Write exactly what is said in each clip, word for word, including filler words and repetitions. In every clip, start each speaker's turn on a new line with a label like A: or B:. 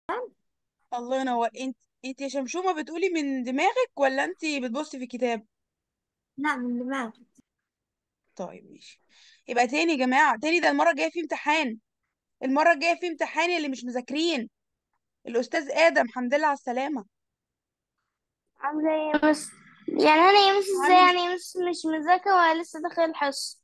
A: الله ينور. انت انت يا شمشومة بتقولي من دماغك ولا انت بتبصي في الكتاب؟
B: لا، من دماغي.
A: طيب ماشي. يبقى تاني يا جماعة، تاني ده المرة الجاية في امتحان. المرة الجاية في امتحان اللي مش مذاكرين. الأستاذ آدم الحمد لله على السلامة.
B: عاملة ايه يا مس؟ يعني انا يا مس ازاي؟
A: عامل.
B: يعني يا مس مش مذاكرة ولا لسه داخل الحصة؟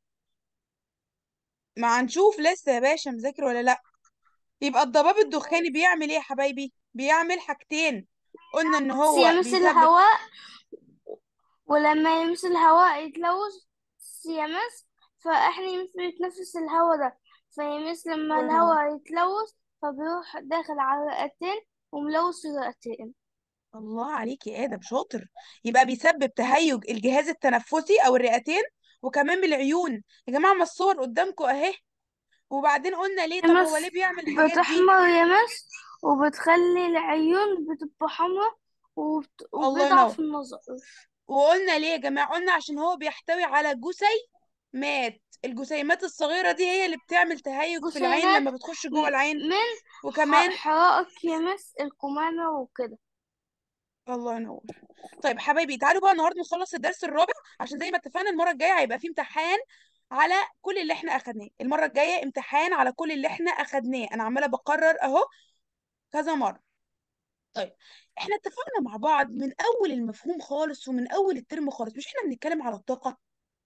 A: ما هنشوف لسه يا باشا مذاكر ولا لا. يبقى الضباب الدخاني بيعمل ايه يا حبايبي؟ بيعمل حاجتين. قلنا ان
B: بس يا
A: هو
B: مس
A: بيسبب.
B: الهواء، ولما يمس الهواء يتلوث يا مس، فاحنا يمس بنتنفس الهواء ده، فيمس لما
A: الله ينور.
B: الهواء يتلوث فبيروح داخل على الرئتين وملوث الرئتين.
A: الله عليك يا آدم شاطر. يبقى بيسبب تهيج الجهاز التنفسي او الرئتين، وكمان بالعيون. يا جماعة ما الصور قدامكم اهي. وبعدين قلنا ليه؟
B: يا
A: طب هو ليه
B: مس
A: بيعمل الحاجات دي؟
B: بتحمر يا مس، وبتخلي العيون بتبقى حمرا، وبت-
A: الله ينور.
B: وبيضعف النظر.
A: وقلنا ليه يا جماعة؟ قلنا عشان هو بيحتوي على جسيمات. الجسيمات الصغيرة دي هي اللي بتعمل تهيج في العين
B: جسيمات
A: لما بتخش جوه
B: م-
A: العين.
B: من ح-
A: وكمان.
B: حرائق يمس القمامة وكده.
A: الله ينور. طيب حبايبي تعالوا بقى النهارده نخلص الدرس الرابع، عشان زي ما اتفقنا المرة الجاية هيبقى فيه امتحان على كل اللي احنا اخدناه. المرة الجاية امتحان على كل اللي احنا اخدناه، انا عمالة بقرر اهو كذا مرة. طيب احنا اتفقنا مع بعض من اول المفهوم خالص ومن اول الترم خالص، مش احنا بنتكلم على الطاقة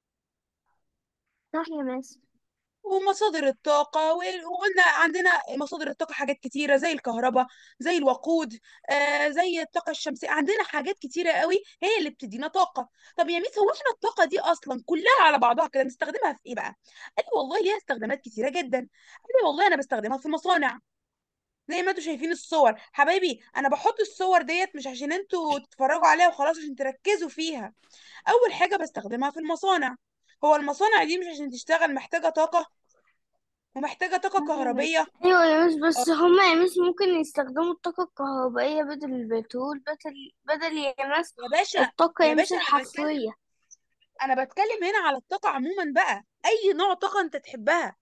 B: صح يا مس.
A: ومصادر الطاقة وال- وقلنا عندنا مصادر الطاقة حاجات كتيرة زي الكهرباء، زي الوقود، آه زي الطاقة الشمسية. عندنا حاجات كتيرة قوي هي اللي بتدينا طاقة. طب يا ميس هو احنا الطاقة دي أصلا كلها على بعضها كده نستخدمها في إيه بقى؟ قال لي والله ليها استخدامات كتيرة جدا. قال لي والله أنا بستخدمها في المصانع. زي ما انتوا شايفين الصور حبايبي، انا بحط الصور ديت مش عشان انتوا تتفرجوا عليها وخلاص، عشان تركزوا فيها. اول حاجة بستخدمها في المصانع. هو المصانع دي مش عشان تشتغل محتاجة طاقة ومحتاجة طاقة
B: صح يا مس.
A: كهربية؟
B: ايوه يا مس،
A: اه.
B: بس هما يا مس ممكن يستخدموا الطاقة الكهربائية بدل البترول، بدل بدل يا مس
A: يا باشا.
B: الطاقة
A: يا
B: يا مس
A: باشا انا بتكلم.
B: الحفرية.
A: انا بتكلم هنا على الطاقة عموما بقى، اي نوع طاقة انت تحبها.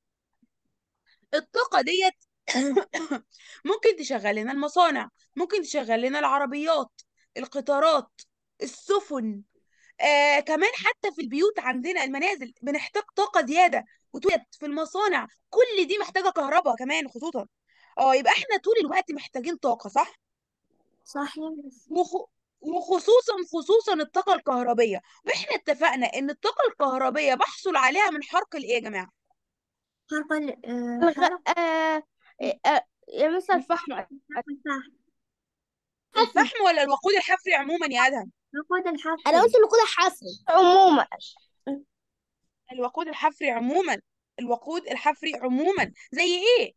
A: الطاقة ديت ممكن تشغل لنا المصانع، ممكن تشغل لنا العربيات، القطارات، السفن. آه كمان حتى في البيوت عندنا المنازل بنحتاج طاقة زيادة، وتوجد في المصانع كل دي محتاجة كهرباء كمان خصوصا. اه يبقى احنا طول الوقت محتاجين طاقة صح.
B: صح يا مس.
A: وخ... وخصوصا خصوصا الطاقة الكهربية. واحنا اتفقنا ان الطاقة الكهربية بحصل عليها من حرق الايه يا جماعة؟
B: حرق ال- آه، الغ... حرق آه... آه... يا مس الفحم. الفحم.
A: الفحم ولا الوقود الحفري عموما يا ادهم؟
B: نقود الحفري. انا قلت النقود الحفري عموما.
A: الوقود الحفري عموما. الوقود الحفري عموما زي ايه؟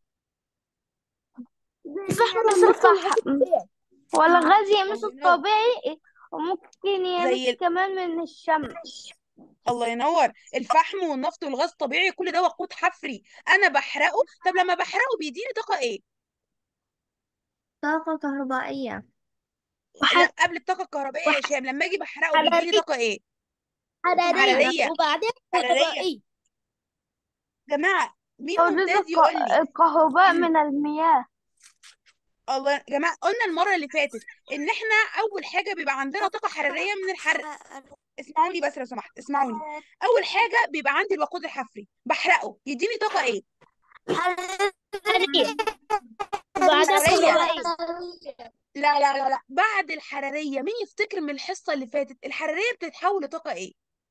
B: الفحم مثل الفحم، ولا غاز يمس
A: الله ينور.
B: الطبيعي، وممكن
A: زي
B: يمس
A: ال...
B: كمان من الشمس.
A: الله ينور. الفحم والنفط والغاز الطبيعي كل ده وقود حفري. انا بحرقه. طب لما بحرقه بيديني طاقة ايه؟
B: طاقة كهربائية.
A: لا
B: وح...
A: قبل الطاقة الكهربائية يا هشام، لما اجي بحرقه بيديني
B: وحرارية.
A: طاقة ايه؟
B: حرارية
A: حرارية.
B: وبعدين
A: حرارية.
B: كهربائية.
A: جماعة مين
B: توليد
A: ممتاز
B: الك...
A: يقول لي؟
B: الكهرباء من المياه.
A: الله يا جماعة قلنا المرة اللي فاتت ان احنا اول حاجة بيبقى عندنا طاقة حرارية من الحرق. اسمعوني بس لو سمحت اسمعوني. اول حاجة بيبقى عندي الوقود الحفري بحرقه يديني طاقة ايه؟
B: حرارية وبعدها
A: حرارية.
B: كهربائية.
A: لا لا لا لا بعد الحرارية. مين يفتكر من الحصة اللي فاتت الحرارية بتتحول لطاقة ايه؟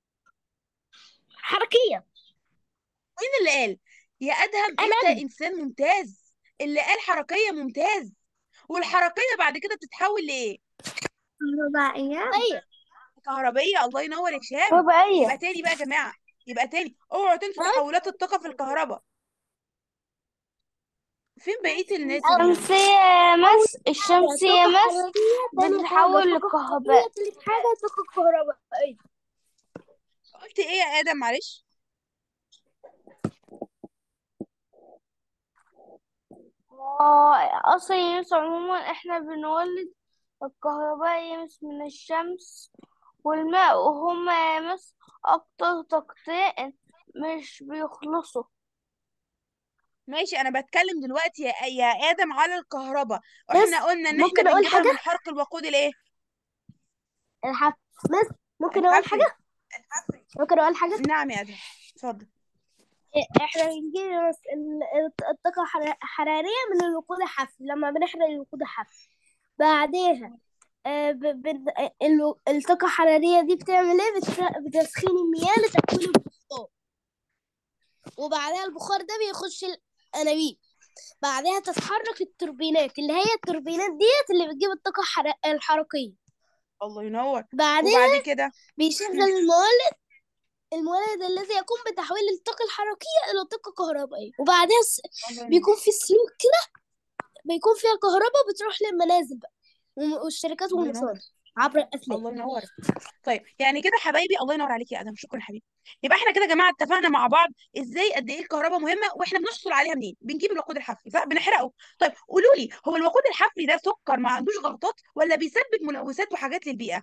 B: حركية.
A: مين اللي قال؟ يا ادهم انت
B: أنا.
A: انسان ممتاز. اللي قال حركية ممتاز. والحركية بعد كده بتتحول لايه؟
B: كهربائية. طيب.
A: كهربية. الله ينور يا هشام.
B: كهربائية.
A: يبقى تاني بقى يا جماعة. يبقى تاني اوعوا تنسوا تحولات الطاقة في الكهرباء. فين بقية الناس اللي
B: الشمسية
A: معايا؟
B: يا مس، الشمسية طاقة مس حرارية، تالت حاجة بتتحول طاقة حرارية، للكهرباء. تالت حاجة طاقة كهربائية.
A: قلت ايه يا ادم معلش؟
B: آه، أصلا يا مس عموما احنا بنولد الكهرباء يا مس من الشمس والماء، وهما يا مس أكتر طاقتين مش بيخلصوا.
A: ماشي، انا بتكلم دلوقتي يا يا ادم على الكهرباء.
B: بس
A: احنا قلنا ان احنا
B: ممكن اقول
A: بنجيبها
B: حاجه.
A: من حرق الوقود الايه؟
B: الحف بس ممكن اقول
A: الحفري.
B: حاجه. ممكن اقول حاجه.
A: نعم يا ادهم، اتفضل.
B: احنا بنجيب ال- ال- الطاقه حر- حراريه من الوقود الحفري لما بنحرق الوقود الحفري. بعدها آه، ب- ب- ال- الطاقه الحراريه دي بتعمل ايه؟ بت- بتسخين المياه لتكوين البخار. وبعدها البخار ده بيخش الانابيب. بعدها تتحرك التوربينات اللي هي التوربينات ديت اللي بتجيب الطاقة الحر- الحركية.
A: الله ينور. وبعد
B: بعدها
A: كده؟
B: بيشغل
A: هم،
B: المولد المولد الذي يقوم بتحويل الطاقة الحركية إلى طاقة كهربائية. وبعدها س-
A: الله ينور.
B: بيكون في سلوك كده، بيكون فيها كهرباء بتروح للمنازل بقى والم- والشركات
A: الله ينور.
B: والمصانع عبر الأسلاك.
A: الله ينور. طيب يعني كده حبايبي، الله ينور عليك يا ادم، شكرا حبيبي. يبقى احنا كده يا جماعه اتفقنا مع بعض ازاي قد ايه الكهرباء مهمه، واحنا بنحصل عليها منين؟ بنجيب الوقود الحفري صح، بنحرقه. طيب قولوا لي، هو الوقود الحفري ده سكر ما عندوش غلطات، ولا بيسبب ملوثات وحاجات للبيئه؟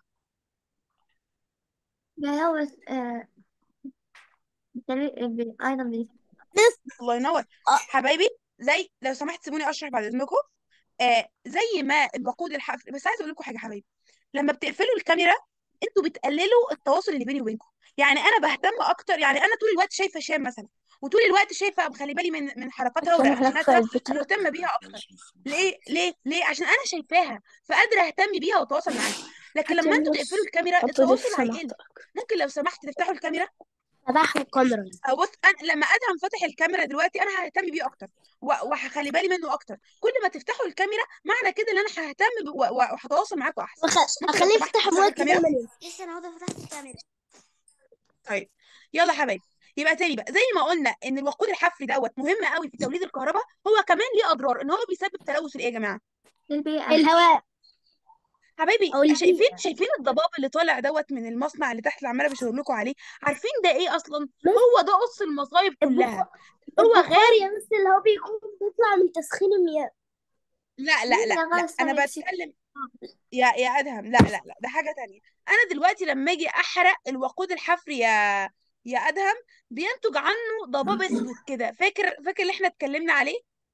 B: بيلوث آه، بطريق- ب- أيضا بي- بس
A: الله ينور.
B: آه،
A: حبايبي، زي لو سمحت سيبوني اشرح بعد اذنكم. آه زي ما الوقود الحفري، بس عايز اقول لكم حاجه حبايبي. لما بتقفلوا الكاميرا انتوا بتقللوا التواصل اللي بيني وبينكم. يعني انا بهتم اكتر، يعني انا طول الوقت شايفه شام مثلا، وطول الوقت شايفه مخلي بالي من من حركاتها
B: عشان أحرق في
A: ورياكشناتها،
B: البيت.
A: ومهتمه بيها اكتر. ليه ليه ليه عشان انا شايفاها، فقادره اهتم بيها واتواصل معاها. لكن
B: حتى
A: لما انتوا تقفلوا
B: بص
A: الكاميرا
B: حطوا دي في
A: التواصل
B: السماعة.
A: هيقل. ممكن لو سمحت تفتحوا الكاميرا.
B: فتح الكاميرا.
A: أو بص، أنا لما ادهم فتح الكاميرا دلوقتي انا ههتم بيه اكتر، و- وهخلي بالي منه اكتر. كل ما تفتحوا الكاميرا معنى كده ان انا ههتم ب- و- و- وهتواصل معاكم احسن.
B: وخ...
A: ممكن لو
B: أخليه
A: سمحت
B: يفتح
A: تفتحوا
B: المايك
A: الكاميرا.
B: دايما ينسى. لسه أنا هقعد فتحت الكاميرا.
A: طيب يلا حبايبي. يبقى تاني بقى، زي ما قلنا ان الوقود الحفري دوت مهم قوي في توليد الكهرباء، هو كمان ليه اضرار، ان هو بيسبب تلوث الايه يا جماعه؟
B: البيئة، الهواء
A: حبايبي
B: أو
A: شايفين
B: البيئة.
A: شايفين الضباب اللي طالع دوت من المصنع اللي تحت اللي عماله بشاور لكم عليه؟ عارفين ده ايه اصلا؟
B: بس
A: هو ده قص المصايب كلها.
B: البخار
A: هو
B: البخار
A: غاز.
B: يا بس اللي هو بيكون بيطلع من تسخين المياه.
A: لا لا
B: مين
A: لا
B: ده
A: لا،
B: غاز
A: انا
B: ثاني أكسيد؟
A: بتكلم. يا يا ادهم، لا لا لا، ده حاجه تانية. انا دلوقتي لما اجي احرق الوقود الحفري يا يا ادهم، بينتج عنه ضباب اسود كده. فاكر فاكر اللي احنا اتكلمنا عليه؟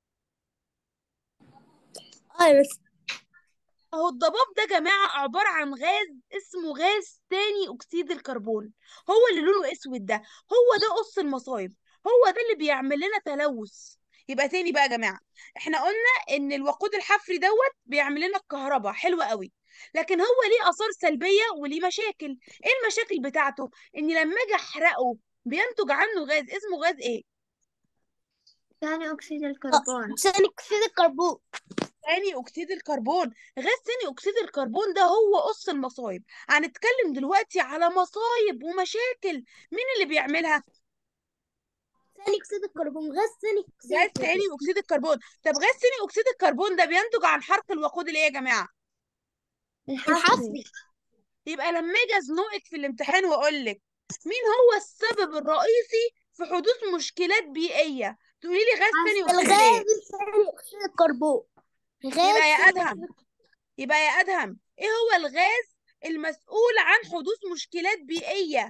B: اه بس
A: اهو الضباب ده يا جماعه عباره عن غاز اسمه غاز ثاني اكسيد الكربون. هو اللي لونه اسود ده، هو ده قص المصايب. هو ده اللي بيعمل لنا تلوث. يبقى تاني بقى يا جماعه، احنا قلنا ان الوقود الحفري دوت بيعمل لنا الكهرباء حلوه قوي، لكن هو ليه اثار سلبيه وليه مشاكل. ايه المشاكل بتاعته؟ ان لما اجي احرقه بينتج عنه غاز اسمه غاز ايه؟
B: ثاني أكسيد آه، الكربون. ثاني أكسيد الكربون.
A: ثاني اكسيد الكربون. غاز ثاني اكسيد الكربون ده هو قص المصايب. هنتكلم دلوقتي على مصايب ومشاكل. مين اللي بيعملها؟
B: ثاني أكسيد الكربون، غاز ثاني أكسيد
A: غاز ثاني
B: الكربون.
A: اكسيد الكربون. طب غاز ثاني اكسيد الكربون ده بينتج عن حرق الوقود اللي ايه يا جماعه؟
B: الحفري. الحفري.
A: يبقى لما اجي ازنقك في الامتحان واقول لك مين هو السبب الرئيسي في حدوث مشكلات بيئيه، تقولي لي غاز ثاني
B: أصل
A: اكسيد
B: الغاز
A: الايه؟
B: ثاني أكسيد الكربون.
A: يبقى
B: غاز
A: يا
B: ثاني أكسيد
A: ادهم يبقى يا ادهم ايه هو الغاز المسؤول عن حدوث مشكلات بيئيه؟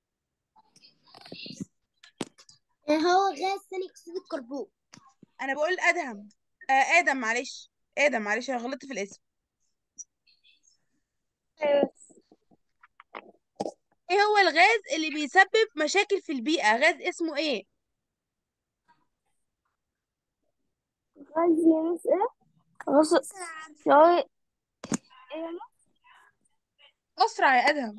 B: الكربون. هو غاز ثاني أكسيد الكربون.
A: انا بقول ادهم. آه ادم، معلش. ادم، معلش انا غلطت في الاسم. ايه هو الغاز اللي بيسبب مشاكل في البيئة؟ غاز اسمه ايه؟
B: غاز ينس إيه؟ غاز يا
A: اسرع يا ادهم.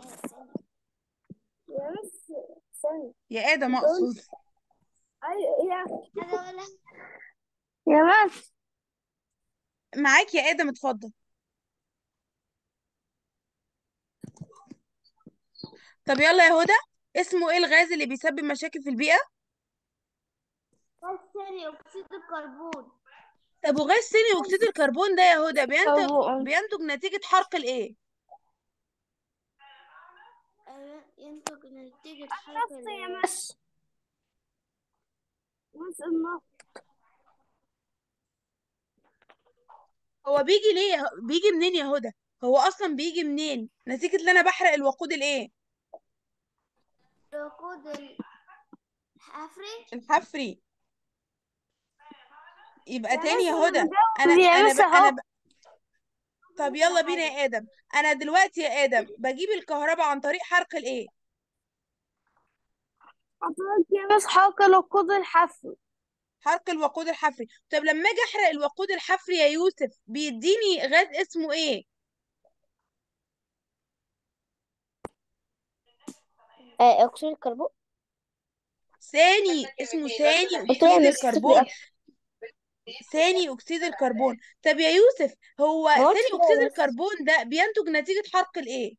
B: ينس ثاني.
A: يا ادم
B: بتقول
A: اقصد.
B: أيوة يا يا ماس.
A: معاك يا ادم، اتفضل. طب يلا يا هدى، اسمه ايه الغاز اللي بيسبب مشاكل في البيئة؟
B: غاز ثاني أكسيد الكربون.
A: طب وغاز ثاني اكسيد الكربون ده يا هدى بينتج
B: كربون.
A: بينتج نتيجة حرق الايه؟
B: أيوة، ينتج نتيجة حرق ال يا ماس. ماس النار.
A: هو بيجي ليه بيجي منين يا هدى؟ هو اصلا بيجي منين نتيجة ان انا بحرق الوقود الايه؟
B: الوقود الحفري.
A: الحفري. يبقى
B: يا
A: تاني
B: مس
A: يا
B: انا
A: هدى. انا
B: بجاوب يا
A: انا ب...
B: مس
A: انا
B: اهو.
A: ب... طب يلا بينا يا ادم. انا دلوقتي يا ادم بجيب الكهرباء عن طريق حرق الايه؟
B: حضرتك يا مس حرق الوقود الحفري.
A: حرق الوقود الحفري. طب لما اجي احرق الوقود الحفري يا يوسف بيديني غاز اسمه ايه؟
B: آه، اكسيد الكربون.
A: ثاني، اسمه ثاني
B: قلت له يا
A: اكسيد
B: مس صوتي
A: الكربون.
B: أكتر.
A: ثاني اكسيد الكربون. طب يا يوسف، هو
B: ما قلتش
A: ثاني
B: كده
A: اكسيد
B: يا مس.
A: الكربون ده بينتج نتيجة حرق الايه؟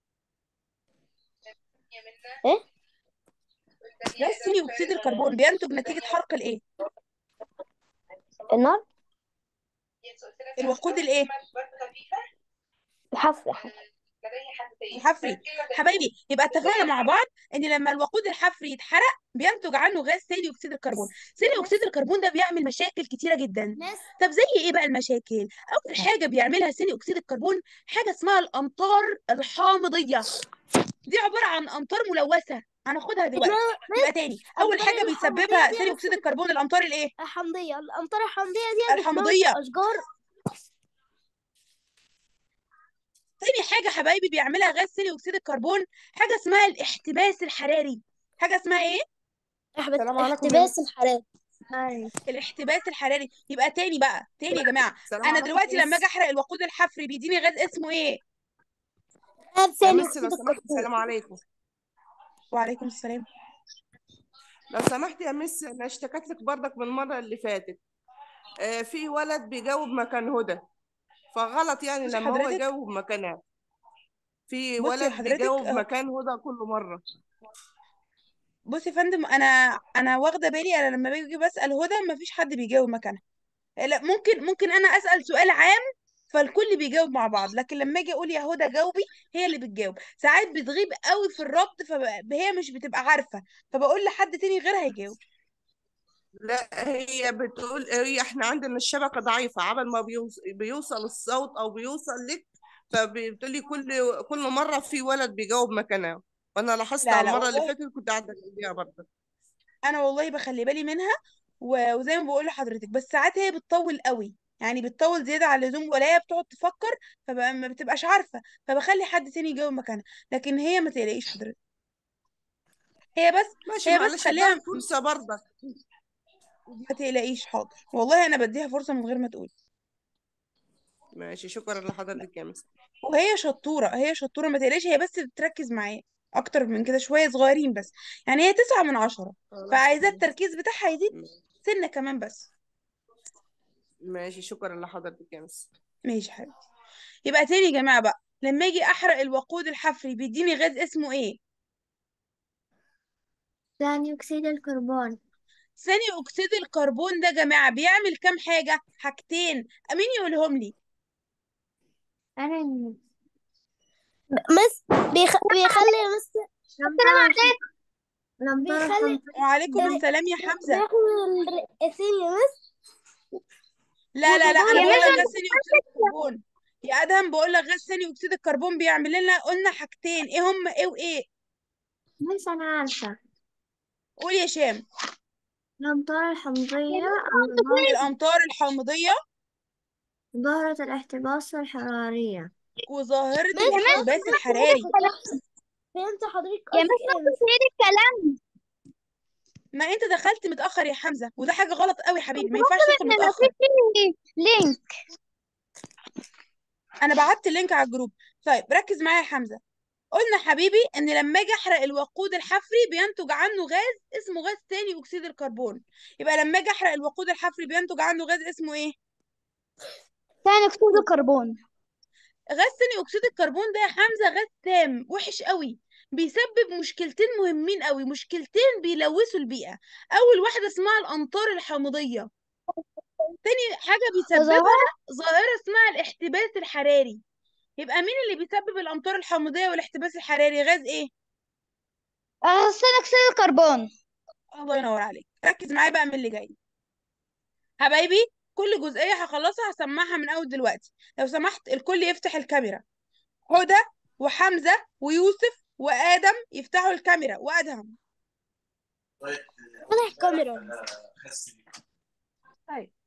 B: ايه؟
A: غاز ثاني اكسيد الكربون بينتج نتيجة حرق الايه؟
B: النار.
A: الوقود الايه؟
B: الحفر الحفر.
A: الحفري. حبايبي، يبقى اتفقنا مع بعض ان لما الوقود الحفري يتحرق بينتج عنه غاز ثاني اكسيد الكربون. ثاني اكسيد الكربون ده بيعمل مشاكل كتيره جدا.
B: مس
A: طب زي ايه بقى المشاكل؟ اول حاجه بيعملها ثاني اكسيد الكربون حاجه اسمها الامطار الحامضيه. دي عباره عن امطار ملوثه، هناخدها دلوقتي. يبقى
B: مس
A: تاني، اول
B: الأمطار
A: حاجه
B: الحمضية
A: بيسببها
B: دي
A: ثاني
B: يا
A: اكسيد
B: مس
A: الكربون الامطار الايه؟
B: الحمضية الأمطار الحمضية دي بتموت
A: الحامضيه.
B: الأشجار.
A: تاني حاجه حبايبي بيعملها غاز ثاني اكسيد الكربون حاجه اسمها الاحتباس الحراري. حاجه اسمها ايه؟
C: السلام عليكم يا
B: احتباس
C: مس.
B: الحرارة. أيوة.
A: الاحتباس الحراري. يبقى تاني بقى، تاني يا جماعه،
C: السلام
A: انا
C: عليكم
A: دلوقتي
C: يا
A: لما اجي
C: مس.
A: احرق الوقود الحفري بيديني غاز اسمه ايه؟
B: غاز
C: يا
B: ثاني
C: مس لو
B: أكسيد
C: سمحت،
B: الكربون.
C: السلام عليكم.
A: وعليكم السلام.
C: لو سمحت يا مس، انا اشتكيت لك برضك من المره اللي فاتت. آه في ولد بيجاوب مكان هدى، فغلط يعني
A: بصي
C: لما هو
A: حضرتك
C: يجاوب مكانها. في
A: بصي يا
C: ولد
A: حضرتك
C: بيجاوب
A: أهو.
C: مكان هدى كل مره.
A: بصي يا فندم، انا انا واخده بالي، انا لما باجي بسال هدى ما فيش حد بيجاوب مكانها. لا، ممكن ممكن انا اسال سؤال عام فالكل بيجاوب مع بعض، لكن لما اجي اقول يا هدى جاوبي هي اللي بتجاوب. ساعات بتغيب قوي في الربط فهي مش بتبقى عارفه، فبقول لحد تاني غيرها يجاوب.
C: لا، هي بتقول هي احنا عندنا الشبكه ضعيفه، عبل ما بيوص- بيوصل الصوت او بيوصل لك. فبتقول لي كل كل مره في ولد بيجاوب مكانها. وانا لاحظت
A: لا
C: على
A: لا
C: المره اللي
A: والله،
C: فاتت كنت قاعده جنبيها برضه.
A: انا والله بخلي بالي منها. و- وزي ما بقول لحضرتك، بس ساعات هي بتطول قوي، يعني بتطول زياده عن اللزوم، ولا هي بتقعد تفكر فما بتبقاش عارفه، فبخلي حد تاني يجاوب مكانها. لكن هي ما تقلقيش حضرتك، هي بس
C: ماشي،
A: هي بس
C: معلش اديها
A: خليها.
C: فرصه برضه.
A: ما تقلقيش، حاضر والله انا بديها فرصه من غير ما تقول.
C: ماشي، شكرا لحضرتك يا مس.
A: وهي شطوره، هي شطوره ما تقلقيش، هي بس بتركز معايا اكتر من كده شويه صغيرين بس. يعني هي تسعة من عشرة،
C: خلاص.
A: فعايزاه التركيز بتاعها يزيد سنه كمان بس.
C: ماشي، شكرا لحضرتك يا مس.
A: ماشي حبيبتي. يبقى تاني يا جماعة بقى، لما اجي احرق الوقود الحفري بيديني غاز اسمه ايه؟
B: ثاني أكسيد الكربون.
A: ثاني اكسيد الكربون ده يا جماعة بيعمل كام حاجة؟ حاجتين، مين يقولهم لي؟
B: أنا مس بيخ... بيخلي مس السلام عليكم. بيخلي
A: وعليكم
B: ال-
A: السلام يا حمزة.
B: بيخلي الرئتين يا مس.
A: لا لا لا، انا
B: يا
A: بقول لك غاز
B: مس
A: ثاني اكسيد الكربون. يا ادهم بقول لك غاز ثاني اكسيد الكربون بيعمل لنا، قلنا حاجتين، ايه هم ايه وايه؟
B: مس أنا عارفة.
A: قول يا شام.
B: الأمطار الحمضية،
A: الامطار الحامضية
B: ظاهرة الاحتباس الحرارية.
A: وظاهرة
B: مس يا مس
A: الاحتباس الحراري.
B: فهمت حضرتك يا مس ايه مس الكلام.
A: ما انت دخلت متأخر يا حمزة، وده حاجة غلط قوي يا حبيبي، ما ينفعش تدخل متأخر.
B: لينك.
A: انا بعت اللينك على الجروب. طيب ركز معايا يا حمزه. قلنا حبيبي ان لما اجي احرق الوقود الحفري بينتج عنه غاز اسمه غاز ثاني اكسيد الكربون. يبقى لما اجي احرق الوقود الحفري بينتج عنه غاز اسمه ايه؟
B: ثاني أكسيد الكربون.
A: غاز ثاني اكسيد الكربون ده يا حمزه غاز سام وحش قوي، بيسبب مشكلتين مهمين قوي، مشكلتين بيلوثوا البيئه. اول واحده اسمها الامطار الحامضيه، تاني حاجه بيسببها
B: وظاهرة
A: ظاهره اسمها الاحتباس الحراري. يبقى مين اللي بيسبب الامطار الحامضيه والاحتباس الحراري؟ غاز ايه؟
B: ثاني أكسيد الكربون.
A: الله ينور عليك. ركز معايا بقى من اللي جاي حبايبي. كل جزئية هخلصها هسمعها من أول دلوقتي. لو سمحت الكل يفتح الكاميرا. هدى وحمزة ويوسف وآدم يفتحوا الكاميرا، وأدهم.
B: فتح الكاميرا.
A: طيب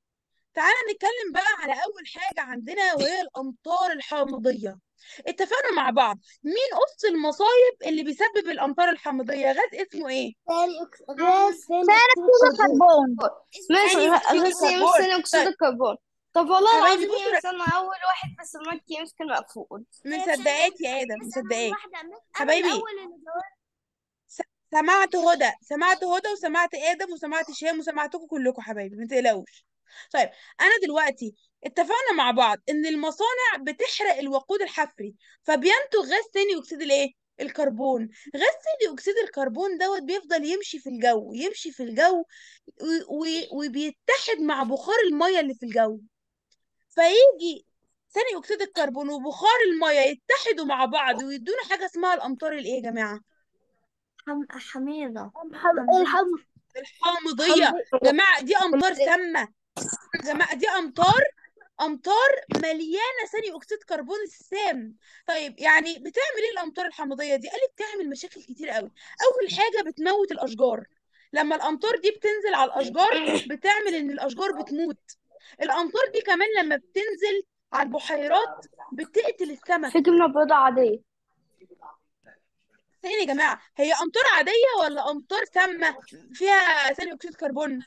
A: تعالى نتكلم بقى على اول حاجه عندنا وهي الامطار الحامضيه. اتفقنا مع بعض مين قص المصايب اللي بيسبب الامطار الحامضيه؟ غاز اسمه ايه؟
B: ثاني أكس- غاز ثاني
D: ثاني
B: أكسيد
D: أكسيد
B: الكربون.
D: الكربون. ماشي،
A: ثاني اكسيد
D: غاز
A: الكربون.
D: ثاني أكسيد
A: طيب
D: الكربون. طب والله
A: حبايبي
D: العظيم
A: بصوا،
D: يا مثلا أول واحد بس المايك يمسك المقفول.
A: مصدقاك يا ادم،
B: بس أنا
A: مصدقاك
B: واحدة أنا
A: حبايبي.
B: الأول اللي جاوبت.
A: س- سمعت هدى، سمعت هدى وسمعت ادم وسمعت هشام وسمعتكم كلكم حبايبي، ما تقلقوش. طيب انا دلوقتي اتفقنا مع بعض ان المصانع بتحرق الوقود الحفري فبينتج غاز ثاني اكسيد الايه؟ الكربون. غاز ثاني اكسيد الكربون دوت بيفضل يمشي في الجو، يمشي في الجو و- و- وبيتحد مع بخار الميه اللي في الجو، فيجي ثاني اكسيد الكربون وبخار الميه يتحدوا مع بعض ويدونا حاجه اسمها الامطار الايه يا جماعه؟
B: حم... حميضة.
D: حمضية.
B: الحم
A: الحامضيه.
B: حمض
A: جماعه دي امطار سامه، جماعه دي امطار، امطار مليانه ثاني اكسيد كربون السام. طيب يعني بتعمل ايه الامطار الحامضيه دي؟ قالت بتعمل مشاكل كتير قوي. اول حاجه بتموت الاشجار، لما الامطار دي بتنزل على الاشجار بتعمل ان الاشجار بتموت. الامطار دي كمان لما بتنزل على البحيرات بتقتل السمك.
D: في جبنة بيضاء عادية.
A: ثاني يا جماعه، هي امطار عاديه ولا امطار سامه فيها ثاني اكسيد كربون؟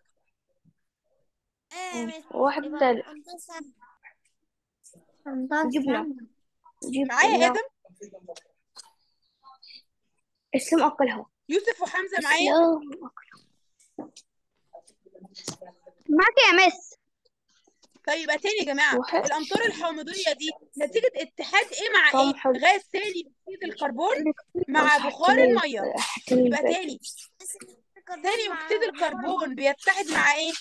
D: وواحد تالت
B: أمطار
D: جبنة.
A: معايا يا
D: جبنة.
A: ادم؟
D: اسلم أكلها.
A: يوسف وحمزه معايا؟
D: اسلم.
B: معاك يا مس.
A: طيب يبقى تاني يا جماعة،
D: وحش.
A: الأمطار الحامضية دي نتيجة اتحاد إيه مع
D: طعم
A: إيه؟
D: حلو.
A: غاز ثاني أكسيد الكربون مع
D: بس
A: بخار
D: حكيلي
A: المية.
D: حكيلي
A: يبقى
D: الباقي.
A: تاني ثاني أكسيد الكربون بيتحد مع إيه؟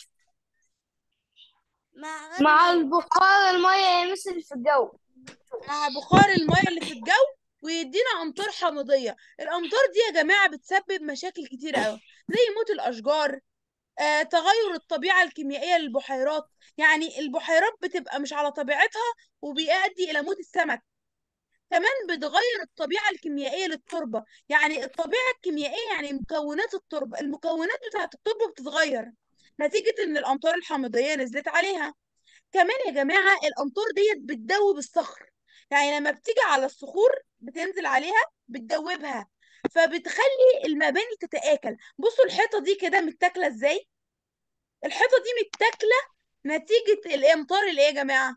B: مع
D: مع البخار المية يمثل في الجو.
A: مع بخار المية اللي في الجو ويدينا أمطار حامضية. الأمطار دي يا جماعة بتسبب مشاكل كتيرة أوي زي موت الأشجار، آه، تغير الطبيعة الكيميائية للبحيرات، يعني البحيرات بتبقى مش على طبيعتها وبيؤدي إلى موت السمك. كمان بتغير الطبيعة الكيميائية للتربة، يعني الطبيعة الكيميائية يعني مكونات التربة، المكونات بتاعة التربة بتتغير نتيجة إن الأمطار الحامضية نزلت عليها. كمان يا جماعة الأمطار ديت بتدوب الصخر، يعني لما بتيجي على الصخور بتنزل عليها بتدوبها فبتخلي المباني تتآكل. بصوا الحيطة دي كده متاكلة ازاي؟ الحيطة دي متاكلة نتيجة الأمطار اللي ايه يا جماعة؟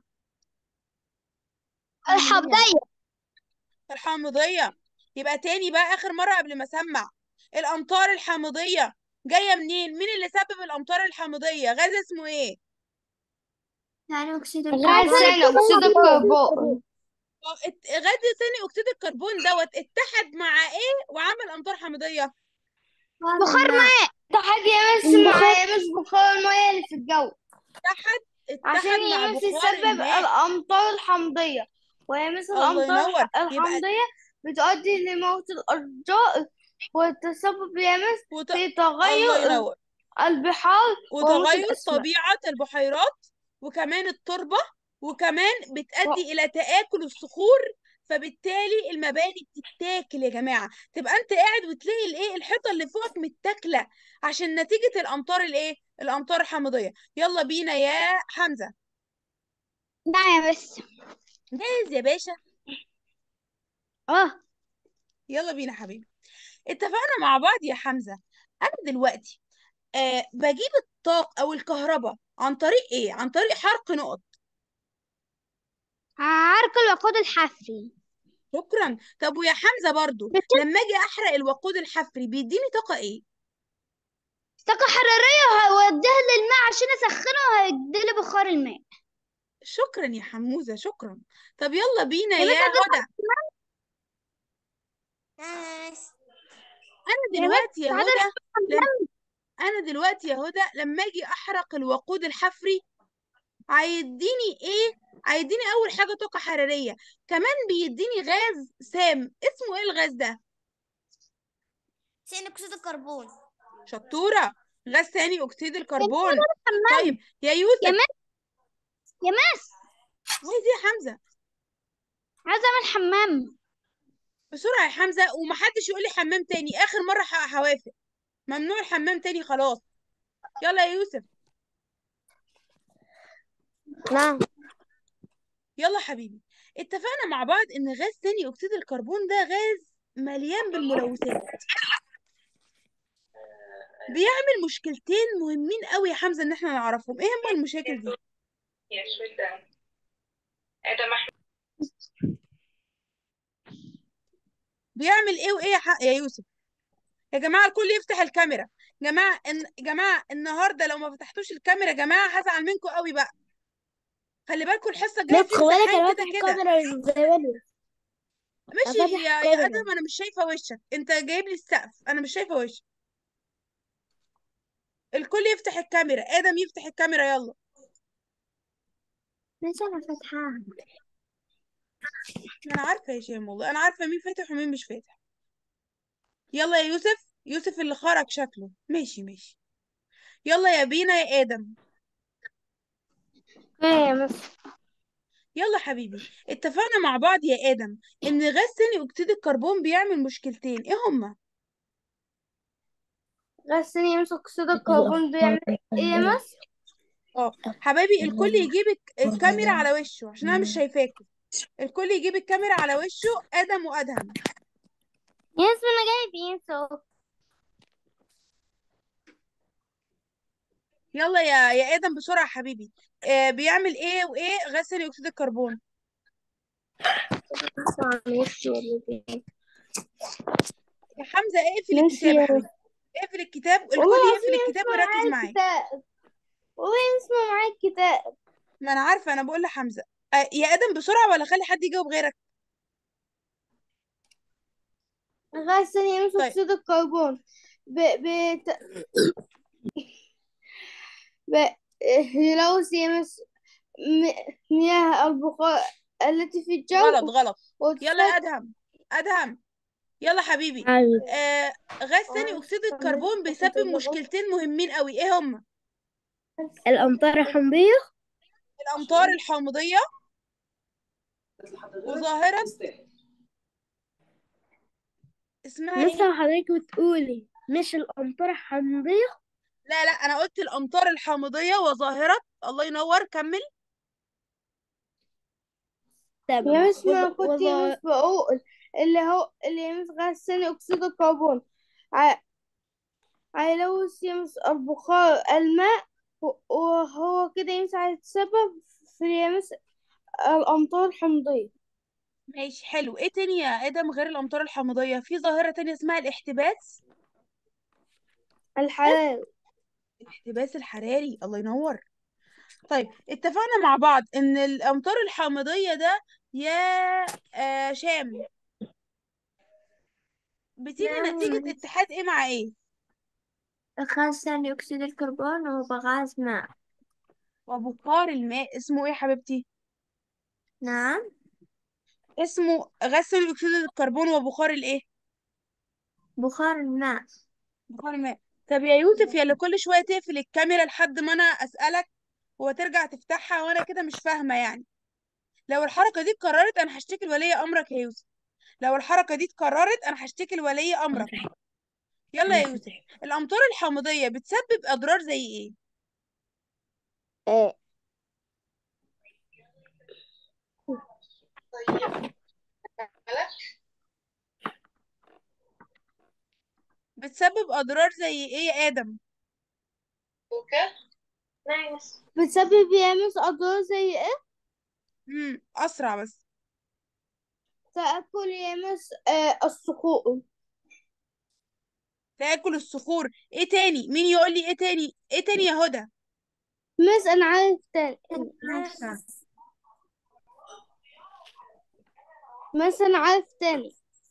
B: الحمضية.
A: الحامضية. يبقى تاني بقى آخر مرة قبل ما أسمع، الأمطار الحامضية جاية منين؟ مين اللي سبب الأمطار الحامضية؟ غاز اسمه إيه؟
B: ثاني أكسيد
D: غاز ثاني أكسيد الكربون.
A: ات- غاز ثاني أكسيد الكربون دوت اتحد مع إيه وعمل أمطار حامضية؟
B: بخار ماء.
D: اتحد يمس مع يمس بخار المية اللي في الجو
A: اتحد اتحد
D: عشان
A: مع
D: يمس
A: بخار
D: يسبب
A: الماء.
D: الأمطار الحمضية، ويمس
A: الله
D: الأمطار
A: ينور.
D: الح-
A: يبقى
D: الحمضية بتؤدي لموت الأشجار وتسبب يمس
A: وت...
D: في
A: الله
D: تغير
A: ينور.
D: البحار وموت
A: وتغير
D: الأسماك.
A: طبيعة البحيرات وكمان التربة، وكمان
D: و-
A: بتؤدي إلى تآكل الصخور، فبالتالي المباني بتتاكل يا جماعة. تبقى أنت قاعد وتلاقي الإيه الحيطة اللي فوقك متاكلة عشان نتيجة الأمطار الإيه؟ الأمطار الحامضية. يلا بينا يا حمزة.
B: نعم يا مس.
A: جاهز يا باشا؟
B: اه.
A: يلا بينا حبيبي. اتفقنا مع بعض يا حمزة. أنا دلوقتي آه بجيب الطاقة أو الكهرباء عن طريق إيه؟ عن طريق حرق نقط.
B: عرق الوقود الحفري.
A: شكرا. طب ويا حمزة برضو لما اجي احرق الوقود الحفري بيديني طاقة ايه؟
B: طاقة حرارية وهوديها للماء عشان أسخنه وهيديلي بخار الماء.
A: شكرا يا حموزة، شكرا. طب يلا بينا
B: يا مس
A: يا هدى.
B: ناس.
A: انا
B: يا مس
A: دلوقتي يا
B: تعالى
A: هدى لم...
B: نحط.
A: انا دلوقتي يا هدى لما اجي احرق الوقود الحفري هيديني ايه؟ هيديني اول حاجة طاقة حرارية، كمان بيديني غاز سام. اسمه ايه الغاز ده؟
B: ثاني أكسيد الكربون.
A: شطورة، غاز ثاني اكسيد
B: يا مس
A: الكربون.
B: أنا الحمام.
A: طيب يا
B: يا
A: يوسف.
B: مس. يا مس
A: عايز ايه يا حمزة؟
B: عايزة أعمل حمام.
A: بسرعة يا حمزة، ومحدش يقول لي حمام تاني، آخر مرة ح- هوافق. ممنوع الحمام تاني خلاص. يلا يا يوسف.
B: نعم.
A: يلا حبيبي، اتفقنا مع بعض ان غاز ثاني اكسيد الكربون ده غاز مليان بالملوثات، بيعمل مشكلتين مهمين قوي يا حمزة ان احنا نعرفهم. ايه هما المشاكل دي؟ بيعمل ايه وايه يا, ح... يا يوسف؟ يا جماعة الكل يفتح الكاميرا. جماعة إن... جماعة النهاردة لو ما فتحتوش الكاميرا يا جماعة هزعل منكم قوي بقى. خلي بالكم الحصة الجاية
B: بس
A: في
B: خد بالك
A: امتحان
B: انا
A: كده
B: فاتح
A: كده.
B: الكاميرا من زمان. انا
A: ماشي
B: فاتح
A: يا يا
B: الكاميرا.
A: ادم، انا مش شايفة وشك، انت جايب لي السقف، انا مش شايفة وشك. الكل يفتح الكاميرا، ادم يفتح الكاميرا يلا.
B: مش انا فاتحاها.
A: انا عارفة يا شيماء والله، انا عارفة مين فاتح ومين مش فاتح. يلا يا يوسف، يوسف اللي خرج شكله. ماشي ماشي. يلا يا بينا يا ادم.
B: ايه بس.
A: يلا حبيبي، اتفقنا مع بعض يا ادم ان غاز ثاني اكسيد الكربون بيعمل مشكلتين. ايه هما؟
B: غاز ثاني اكسيد اكسيد الكربون بيعمل ايه بس؟
A: اه حبايبي الكل يجيب الك- الكاميرا على وشه عشان انا مش شايفاكم. الكل يجيب الكاميرا على وشه، ادم وادهم.
B: يس انا جايب ينسو.
A: يلا يا يا ادم بسرعه يا حبيبي. آه بيعمل ايه وايه غاز ثاني اكسيد الكربون؟ يا حمزه اقفل
B: ماشي
A: الكتاب يا
B: يا
A: حبيبي. اقفل الكتاب،
B: والله
A: الكل
B: العظيم
A: يقفل الكتاب
B: يسمع
A: ويركز
B: معايا
A: معايا.
B: الكتاب. والله يسمع معايا الكتاب.
A: ما انا عارفه، انا بقول لحمزه. آه يا ادم بسرعه ولا خلي حد يجاوب غيرك.
B: غاز ثاني
A: طيب
B: اكسيد الكربون ب... ب... ب... يلوث يمس م- مياه البخار التي في
A: غلط
B: الجو
A: غلط. يلا يا
B: وتسبب.
A: ادهم، ادهم يلا حبيبي.
B: عارف.
A: آه غاز ثاني اكسيد الكربون بيسبب مشكلتين مهمين قوي. ايه هما؟
B: الأمطار الحمضية.
A: الامطار الحامضيه وظاهره اسمها ايه؟
B: مثل حضرتك بتقولي مش الأمطار الحمضية.
A: لا لا، انا قلت الامطار الحامضيه وظاهره. الله ينور، كمل.
B: تمام. يا مس ما كنت يا مس بقول اللي هو اللي يمس غاز ثاني أكسيد الكربون ع- هيلوث يمس البخار الماء و- وهو كده يمس هيتسبب في يمس الأمطار الحمضية.
A: ماشي حلو. ايه تاني يا ادم غير الامطار الحامضيه؟ في ظاهره تانية اسمها الاحتباس.
B: الحراري.
A: الاحتباس الحراري، الله ينور. طيب اتفقنا مع بعض ان الامطار الحامضيه ده يا آه شام بتيجي نتيجه
B: نعم.
A: اتحاد ايه مع ايه؟
B: غاز ثاني أكسيد الكربون وغاز ماء.
A: وبخار الماء اسمه ايه يا حبيبتي؟
B: نعم.
A: اسمه غاز ثاني اكسيد الكربون وبخار الايه؟
B: بخار الماء.
A: بخار الماء. طب يا يوسف، يا اللي كل شويه تقفل الكاميرا لحد ما انا اسالك وترجع تفتحها وانا كده مش فاهمه يعني. لو الحركه دي اتكررت انا هشتكي لولي امرك يا يوسف. لو الحركه دي اتكررت انا هشتكي لولي امرك. يلا يا يوسف، الامطار الحامضيه بتسبب اضرار زي ايه؟
B: ايه.
A: بتسبب اضرار زي ايه يا ادم؟
B: بتسبب يامس أضرار زي إيه؟
A: امم اسرع بس.
B: تأكل يامس آه الصخور.
A: تاكل الصخور. ايه تاني؟ مين يقول لي ايه تاني؟ ايه تاني يا هدى؟
B: مس أنا عارف تاني. مس أنا عارف تاني.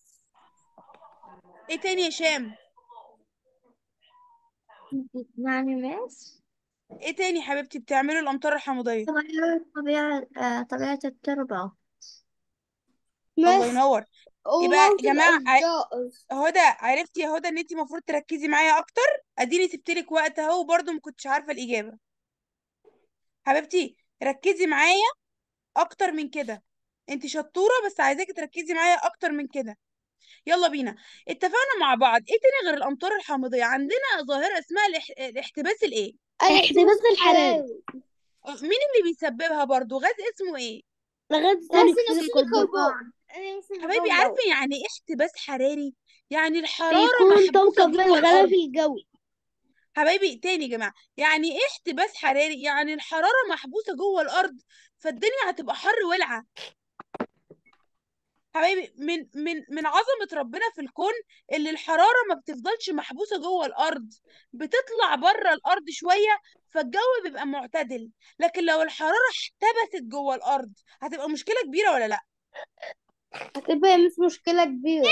A: ايه تاني يا شام؟
B: يعني مس
A: ايه تاني يا حبيبتي بتعملوا الامطار الحامضيه؟
B: تغير طبيعة آه طبيعة التربة.
A: الله
B: مس
A: ينور. يبقى
B: وموت
A: يا جماعه ع-
B: الأشجار.
A: هدى، عرفتي يا هدى ان انت المفروض تركزي معايا اكتر؟ اديني سبتلك وقت اهو وبرضه ما كنتش عارفه الاجابه. حبيبتي ركزي معايا اكتر من كده. انت شطوره بس عايزاكي تركزي معايا اكتر من كده. يلا بينا. اتفقنا مع بعض ايه تاني غير الامطار الحامضيه؟ عندنا ظاهره اسمها الاح... الاحتباس الايه؟
B: الاحتباس الحراري.
A: مين اللي بيسببها برضو؟ غاز اسمه ايه
B: لغاية
D: ثاني
B: ثاني
D: أكسيد
B: أكسيد الكربون.
D: الكربون. أنا مثل
A: حبايبي؟
D: الجو
A: عارفه
D: دوت.
A: يعني ايه احتباس حراري؟ يعني الحراره
B: بيكون
A: محبوسه
B: طاقة في
A: جوه
B: الغلاف
A: الارض.
B: الجوي.
A: حبايبي تاني يا جماعه، يعني ايه احتباس حراري؟ يعني الحراره محبوسه جوه الارض، فالدنيا هتبقى حر ولعه. حبايبي من من من عظمة ربنا في الكون، اللي الحرارة ما بتفضلش محبوسة جوه الأرض، بتطلع بره الأرض شوية، فالجو بيبقى معتدل. لكن لو الحرارة احتبست جوه الأرض هتبقى مشكلة كبيرة ولا لأ؟
D: هتبقى مش مشكلة كبيرة.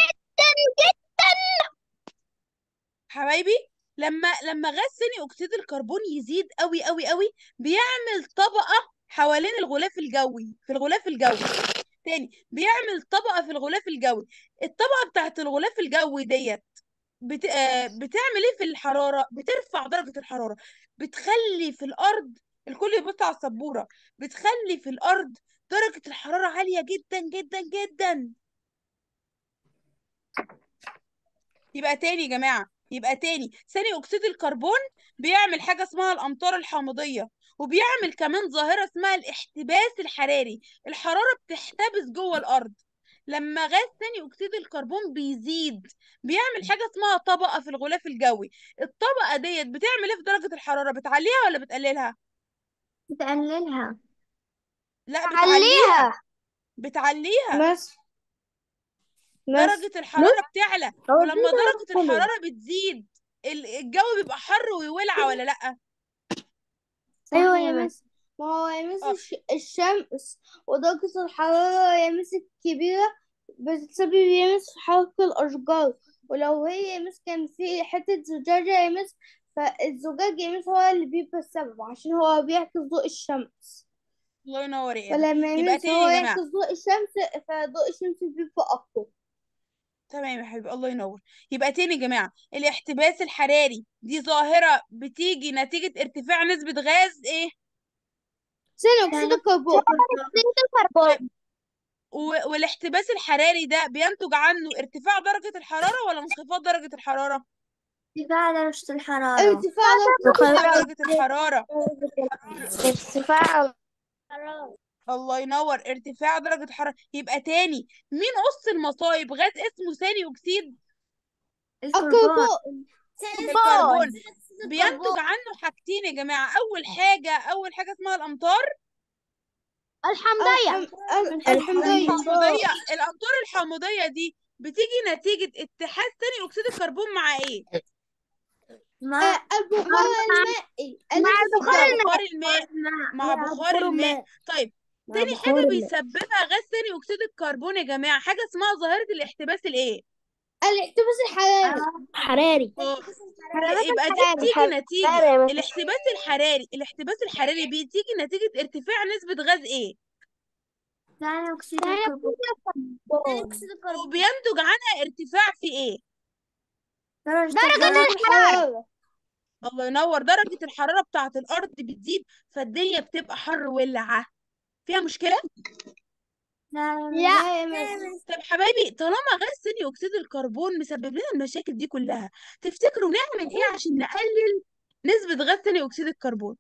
A: حبايبي لما لما غاز ثاني أكسيد الكربون يزيد قوي قوي قوي، بيعمل طبقة حوالين الغلاف الجوي، في الغلاف الجوي. تاني، بيعمل طبقة في الغلاف الجوي. الطبقة بتاعت الغلاف الجوي ديت بت... آه، بتعمل ايه في الحرارة؟ بترفع درجة الحرارة، بتخلي في الأرض، الكل يبص على السبورة، بتخلي في الأرض درجة الحرارة عالية جدا جدا جدا. يبقى تاني يا جماعة، يبقى تاني ثاني أكسيد الكربون بيعمل حاجة اسمها الأمطار الحامضية، وبيعمل كمان ظاهرة اسمها الاحتباس الحراري. الحرارة بتحتبس جوه الأرض. لما غاز ثاني أكسيد الكربون بيزيد، بيعمل حاجة اسمها طبقة في الغلاف الجوي. الطبقة ديت بتعمل ايه في درجة الحرارة؟ بتعليها ولا بتقللها؟
D: تقللها.
A: لا، بتعليها.
D: عليها.
A: بتعليها.
D: بس بس
A: درجة الحرارة بتعلى،
B: هو
A: ولما
B: كده
A: درجة
B: حلو.
A: الحرارة بتزيد ال- الجو بيبقى حر ويولع ولا لأ؟
D: أيوة
B: صح
D: يا
B: يا
D: مس. ما هو يا مس
A: اه.
D: الش- الشمس ودرجة الحرارة يا مس الكبيرة بتسبب يا مس في حرق الأشجار. ولو هي يا مس كان في حتة زجاجة يا مس، فالزجاج يا مس هو اللي بيبقى السبب عشان هو بيعكس ضوء الشمس.
A: الله ينور يا إيهاب.
D: فلما
A: يبقى
D: يمس
A: تاني
D: هو
A: يا
D: يعكس
A: جماعة.
D: ضوء الشمس فضوء الشمس بيبقى أقوى.
A: تمام يا حبيبي، الله ينور. يبقى تاني يا جماعة، الاحتباس الحراري دي ظاهرة بتيجي نتيجة ارتفاع نسبة غاز ايه؟
D: ثاني أكسيد الكربون.
A: طيب، و- والاحتباس الحراري ده بينتج عنه ارتفاع درجة الحرارة ولا انخفاض درجة الحرارة؟
D: ارتفاع درجة الحرارة. ارتفاع
A: ارتفاع
D: درجة
A: درجة الحرارة.
D: ارتفاع
A: الله ينور، ارتفاع درجة الحرارة. يبقى تاني، مين قص المصايب؟ غاز اسمه ثاني أكسيد
D: الكربون.
A: الكربون. بينتج عنه حاجتين يا جماعة. أول حاجة أول حاجة اسمها الأمطار
D: الحمضية. الحمضية.
A: الحامضية. الأمطار الحامضية دي بتيجي نتيجة اتحاد ثاني أكسيد الكربون مع إيه؟
D: مع البخار المائي الذي
A: مع
D: في الجو.
A: بخار الماء. مع بخار الماء. طيب،
B: مع
A: تاني
B: بخار
A: حاجة
B: الماء.
A: بيسببها غاز ثاني أكسيد الكربون يا جماعة، حاجة اسمها ظاهرة الاحتباس الإيه؟
D: الاحتباس الحراري.
B: حراري.
A: اه. يبقى دي بتيجي نتيجة الاحتباس الحراري. الاحتباس الحراري بتيجي نتيجة ارتفاع نسبة غاز ايه؟
D: ثاني أكسيد الكربون. ثاني أكسيد الكربون.
A: وبينتج عنها ارتفاع في ايه؟
D: درجة
A: درجة
D: الحرارة.
A: الله ينور. درجة الحرارة بتاعة الأرض بتزيد، فالدنيا بتبقى حر ولعة. فيها مشكلة؟
D: لا لا يا مس.
A: طب حبايبي، طالما غاز ثاني أكسيد الكربون مسبب لنا المشاكل دي كلها، تفتكروا نعمل ايه عشان نقلل نسبة غاز ثاني أكسيد الكربون؟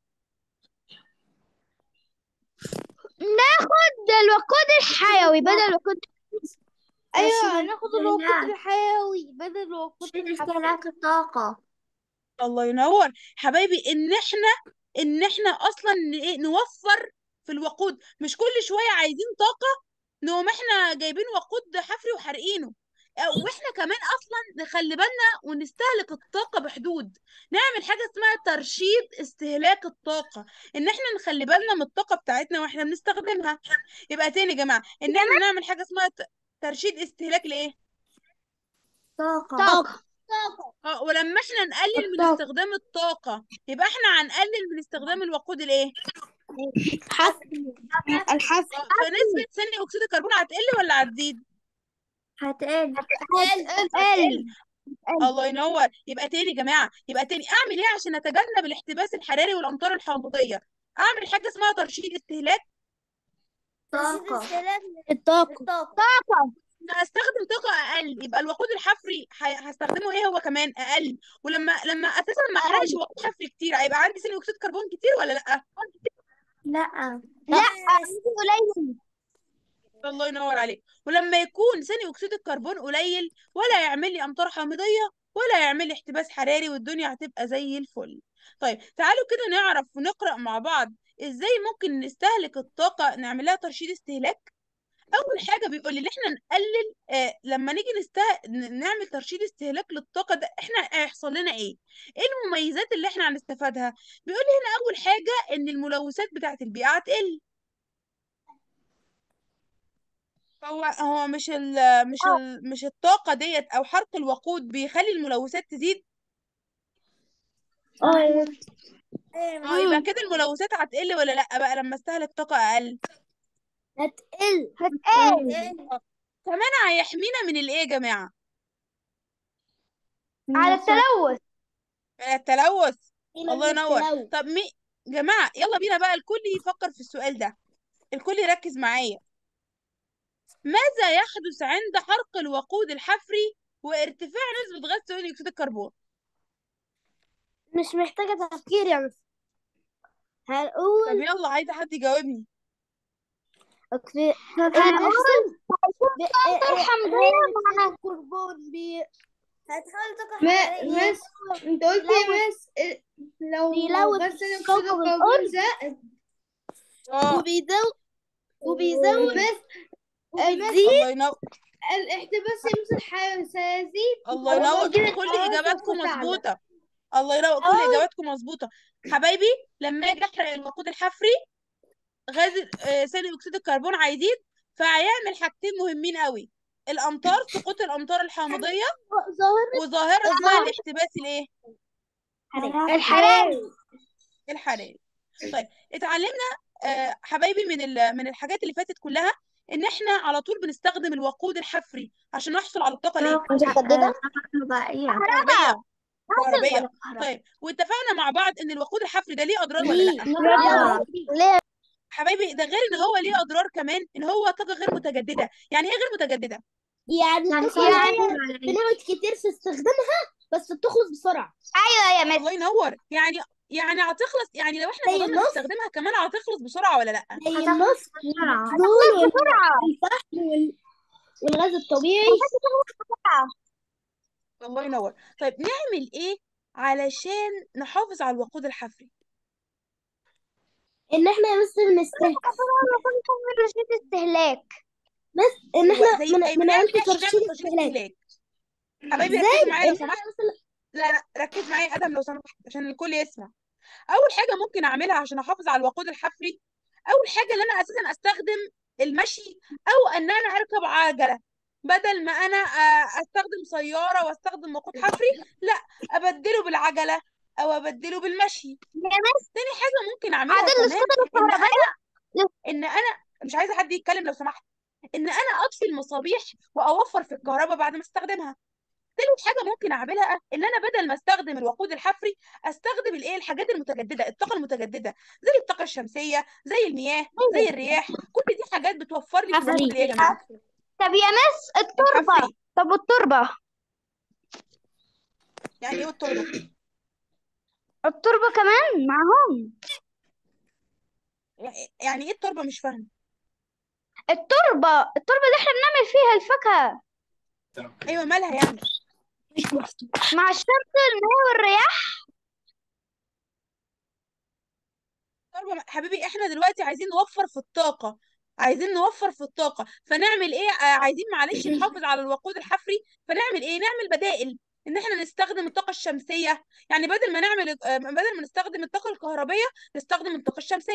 D: ناخد الوقود الحيوي بدل الوقود. ايوه ناخد الوقود الحيوي بدل الوقود الحيوي. استهلاك الطاقة.
A: الله ينور. حبايبي، ان احنا ان احنا اصلا ن- إيه؟ نوفر في الوقود. مش كل شويه عايزين طاقه نقوم احنا جايبين وقود حفري وحارقينه. أو- واحنا كمان اصلا نخلي بالنا ونستهلك الطاقه بحدود. نعمل حاجه اسمها ترشيد استهلاك الطاقه، ان احنا نخلي بالنا من الطاقه بتاعتنا واحنا بنستخدمها. يبقى تاني يا جماعه، ان احنا نعمل حاجه اسمها ت- ترشيد استهلاك لايه؟
D: طاقة.
B: طاقة.
A: اه. ولما احنا نقلل من
D: الطاقة.
A: استخدام الطاقة، يبقى احنا هنقلل من استخدام الوقود الايه؟
B: حفر.
D: الحفر.
A: اه. فنسبة ثاني اكسيد الكربون هتقل ولا هتزيد؟
D: هتقل.
A: هتقل. الله ينور. يبقى تاني يا جماعة، يبقى تاني اعمل ايه عشان اتجنب الاحتباس الحراري والامطار الحامضية؟ اعمل حاجة اسمها ترشيد استهلاك.
D: طاقة.
B: الطاقة.
D: طاقة.
A: هستخدم طاقة اقل، يبقى الوقود الحفري ه- هستخدمه ايه هو كمان اقل. ولما لما اساسا ما احرقش وقود حفري كتير، هيبقى عندي ثاني اكسيد كربون كتير ولا لا؟
B: لا لا قليل.
A: الله ينور عليك. ولما يكون ثاني اكسيد الكربون قليل ولا يعمل لي امطار حامضيه ولا يعمل لي احتباس حراري، والدنيا هتبقى زي الفل. طيب تعالوا كده نعرف ونقرا مع بعض ازاي ممكن نستهلك الطاقه، نعمل لها ترشيد استهلاك. اول حاجه بيقول لي ان احنا نقلل، آه لما نيجي نسته... ن- نعمل ترشيد استهلاك للطاقه ده، احنا هيحصل لنا ايه؟ ايه المميزات اللي احنا هنستفادها؟ بيقول لي هنا اول حاجه ان الملوثات بتاعه البيئه هتقل. هو هو مش ال مش ال مش الطاقة ديت أو حرق الوقود بيخلي الملوثات تزيد.
B: اه
A: اه يبقى كده الملوثات هتقل ولا لأ بقى لما استهلك طاقة أقل؟
B: هتقل هتقل
A: آه. كمان هيحمينا من الإيه يا جماعة؟
B: على التلوث.
A: من التلوث. الله
B: من
A: ينور.
B: التلوث.
A: طب مي جماعة يلا بينا بقى الكل يفكر في السؤال ده، الكل يركز معايا. ماذا يحدث عند حرق الوقود الحفري وارتفاع نسبة غاز ثاني أكسيد الكربون؟
B: مش محتاجة تفكير يا مس.
A: طب
B: هنقول
A: يلا عايزة حد يجاوبني.
B: أكسي-
D: هنقول
B: هنحسب ب-
D: طاقة حمضية مع
B: الكربون بي هتحول طاقة
D: ما
B: حرارية.
D: مس انت قلت يا مس إيه، لو
B: بيلوث
D: غاز ثاني اكسيد
B: كوكب
D: الكربون
B: الأرض
D: زائد
A: اه
B: وبيزود وبيزود
D: مس
B: وبتزيد
A: الله ينور.
D: الاحتباس يمس الحيوي سيزيد
A: الله ينور،
D: ودرجة
A: كل
D: الحرارة
A: اجاباتكم
D: سوف تعلى.
A: مظبوطه. الله ينور، كل اجاباتكم مظبوطه. حبايبي لما اجي احرق الوقود الحفري غاز آه، ثاني اكسيد الكربون هيزيد، فهيعمل حاجتين مهمين قوي: الامطار، سقوط الامطار الحامضيه،
B: ظاهرة
A: وظاهره اسمها الاحتباس الايه
D: الحراري.
A: الحراري. طيب اتعلمنا آه، حبايبي من ال- من الحاجات اللي فاتت كلها ان احنا على طول بنستخدم الوقود الحفري عشان نحصل على الطاقه الايه
B: متجددة.
A: كهربيه كهربيه. طيب واتفقنا مع بعض ان الوقود الحفري ده ليه اضرار ولا لا؟
B: ليه؟
A: حبايبي ده غير ان هو ليه اضرار، كمان ان هو طاقه غير متجدده. يعني ايه غير متجدده؟
B: يعني الطاقة اللي هي بنقعد كتير في استخدامها بس بتخلص بسرعة.
D: ايوه يا مس.
A: الله ينور. يعني يعني هتخلص، يعني لو احنا
B: زي
A: فضلنا
B: النص
A: نستخدمها كمان هتخلص بسرعه ولا لا؟
B: زي النص والبترول والفحم وال- والغاز الطبيعي.
A: الله ينور. طيب نعمل ايه علشان نحافظ على الوقود الحفري؟
B: ان احنا مثل نستهلك
D: استهلاك.
B: بس ان
A: ايوه
B: احنا
A: زي
B: من
A: ايه
B: من
A: بنعمل
B: عند
A: ايه عشان
B: ترشيد
A: نعمل ترشيد
B: استهلاك.
A: استهلاك؟ حبايبي
B: ازاي
A: ركزوا معايا لو
B: ان
A: سمحت.
B: احنا مثلا
A: لا لا ركز معايا يا ادم لو سمحت عشان الكل يسمع. اول حاجه ممكن اعملها عشان احافظ على الوقود الحفري، اول حاجه ان انا اساسا استخدم المشي او ان انا اركب عجله، بدل ما انا آه، استخدم سياره واستخدم وقود حفري. لا، ابدله بالعجله او ابدله بالمشي.
D: يا مس
A: تاني حاجه ممكن اعملها
D: عدد
A: كمان
D: السكر
A: ان
D: الكهربائية.
A: انا ان انا مش عايزه حد يتكلم لو سمحت، ان انا اطفي المصابيح واوفر في الكهرباء بعد ما استخدمها. تالت حاجه ممكن اعملها ان انا بدل ما استخدم الوقود الحفري استخدم الايه الحاجات المتجدده، الطاقه المتجدده، زي الطاقه الشمسيه، زي المياه، زي الرياح. كل دي حاجات بتوفر لي في الوقود الايه يا جماعه
D: طب يا مس التربة.
A: الحفري.
D: طب والتربة
A: يعني ايه التربه؟
D: التربة كمان معاهم.
A: يعني يعني ايه التربه؟ مش فاهمه.
D: التربة التربة اللي احنا بنعمل فيها الفاكهة
A: ايوه مالها يعني؟
D: مع الشمس والماء والرياح.
A: التربه حبيبي احنا دلوقتي عايزين نوفر في الطاقه، عايزين نوفر في الطاقه فنعمل ايه؟ آه عايزين معلش نحافظ على الوقود الحفري، فنعمل ايه؟ نعمل بدائل، ان احنا نستخدم الطاقه الشمسيه. يعني بدل ما نعمل آه بدل ما نستخدم الطاقه الكهربيه نستخدم الطاقه الشمسيه.